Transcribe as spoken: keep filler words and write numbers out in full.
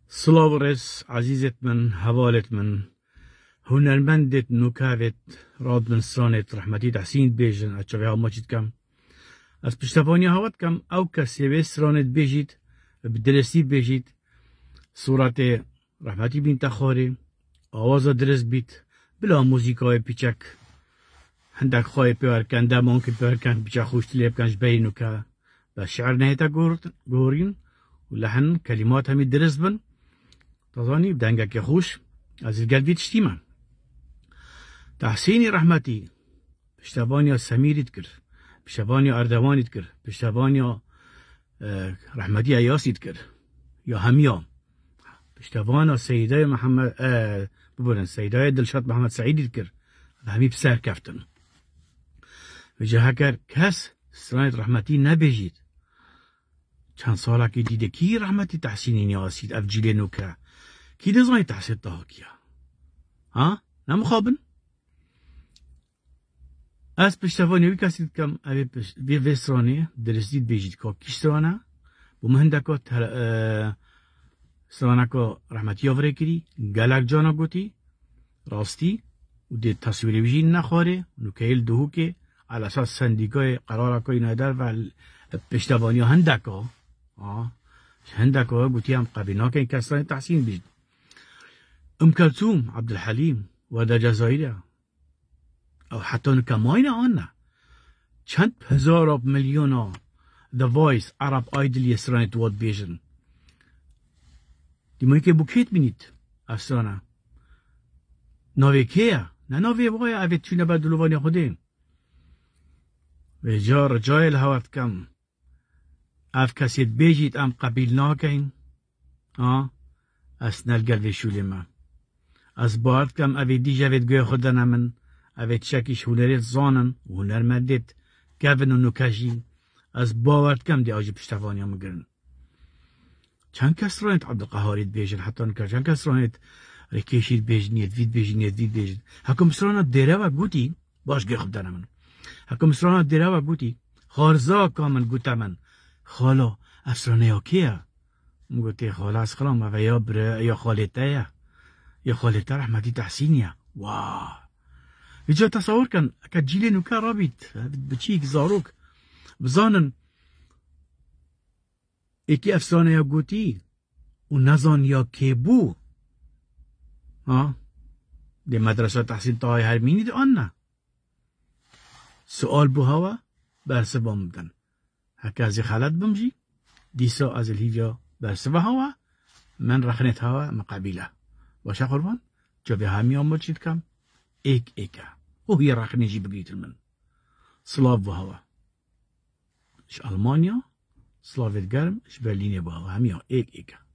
سلاورس عزيزت من هوالت من هنرمندت نوكافت راد من سرانت رحمتي تحسين بيجن اتشبه ماجد كم از پشتوانی هاوت کم او کسی به سرانت بيجيت بدرسي بيجيت صورت رحمتي بين تخاري آواز درس بيت بلا موسيقى بيچك هندك خواهي بيوار كان دا ممكن بيوار كان بيچا خوش تليب كانش بينو كا بشعر نهيتا غورين ولحن كلمات همي درس بن تظاني بدنگك يخوش از القلبي تشتيما تحسيني رحمتي پشتوانيا سميري تكر پشتوانيا اردواني تكر پشتوانيا رحمتي اياسي تكر يا هميا پشتوانا سيداي محمد اه ببولن سيداي دلشاد محمد سعيدي تكر همي بسر كفتن وجه هكر كس سرانت رحمتي نبيجيت چند سالا که دیده کی رحمتی تحسینی نیاسید اف جیل نوکا کی دزانی تحسین تاها کیا ها نمخابن از پشتوانی وی کسید کم اوی وی وسترانه درستید بیجید که کش سرانه بو مهندکا سرانه که رحمتی آوره کری گلک جانا گوتی راستی و دید تصویری بیجید نخواره نوکایل دهو که على اساس سندیکای قرار که نایدر و پشتوانی هندکا آه هندك قلت يا مقابلنا كاين كسران تحسين بيجد ام كلثوم عبد الحليم ودا جزائرية او حتى كماين عنا چند هزار مليون ذا فويس عرب ايدل يسران تواد بيجن دي ممكن بوكيت بنيت افسانا ناوي كيا نا ناوي بغايا افيت تشونا بدلواني خودين وجار جايل هوات كم اف کسی بیجید ام قبیل ناکین آه از نلگل وشولی ما از بارد کم اوی دیجا وید گوی خود نمن اوی چکیش هنریت زانن و هنرمندیت کون و نکشی از باورد کم دی آجی پشتوانی هم گرن چند کس رانید عبدالقهاریت بیجن حتی نکر چند کس رانید ریکیشید بیجنید وید بیجنید وید بیجن حکم سرانا دیره و گوتی باش گوی خود نمن حکم سرانا دیره و گوتی خارزا کامن گوتا من خالا افسرانه یا کیه؟ مگوتی خالا از خلام و یا بره یا خالته یا یا خالته رحمتی تحسینیه واو اینجا تصور کن اکا جیلی نوکا رابید بچیک زاروک بزانن ایکی افسرانه یا گوتی و نزان یا که بو ها دی مدرسه تحسین تاهای هرمینی دی آن نه سؤال بو هوا برسه بامدن هكا زي خالد بمجي ديسو از الهيفيا برسوه هوا من رخنت هوا مقابله باشه قربان جا به همي هم بچید کم ایک ایکا او هي رخني جي بقيت المن سلاف هوا اش المانيا سلافت گرم اش برليني بهوا همي ایک ایکا